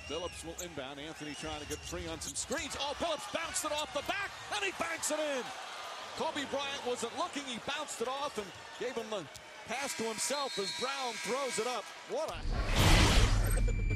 Billups will inbound. Anthony trying to get free on some screens. Oh, Billups bounced it off the back, and he banks it in. Kobe Bryant wasn't looking. He bounced it off and gave him the pass to himself as Brown throws it up. What a...